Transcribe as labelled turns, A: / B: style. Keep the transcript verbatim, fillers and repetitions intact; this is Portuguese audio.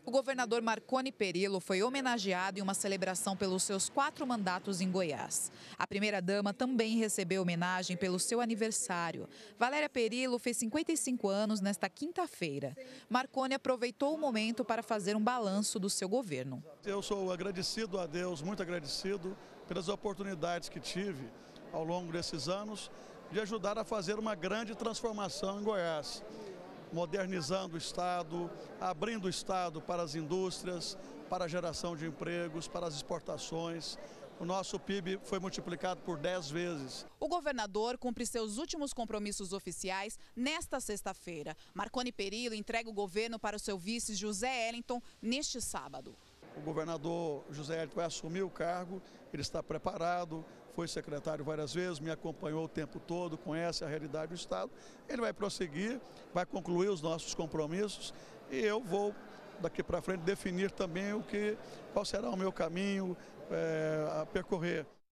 A: O governador Marconi Perillo foi homenageado em uma celebração pelos seus quatro mandatos em Goiás. A primeira-dama também recebeu homenagem pelo seu aniversário. Valéria Perillo fez cinquenta e cinco anos nesta quinta-feira. Marconi aproveitou o momento para fazer um balanço do seu governo.
B: Eu sou agradecido a Deus, muito agradecido pelas oportunidades que tive ao longo desses anos de ajudar a fazer uma grande transformação em Goiás, modernizando o Estado, abrindo o Estado para as indústrias, para a geração de empregos, para as exportações. O nosso P I B foi multiplicado por dez vezes.
A: O governador cumpre seus últimos compromissos oficiais nesta sexta-feira. Marconi Perillo entrega o governo para o seu vice José Ellington neste sábado.
B: O governador José Ellington vai assumir o cargo, ele está preparado, foi secretário várias vezes, me acompanhou o tempo todo, conhece a realidade do Estado. Ele vai prosseguir, vai concluir os nossos compromissos e eu vou, daqui para frente, definir também o que, qual será o meu caminho é, a percorrer.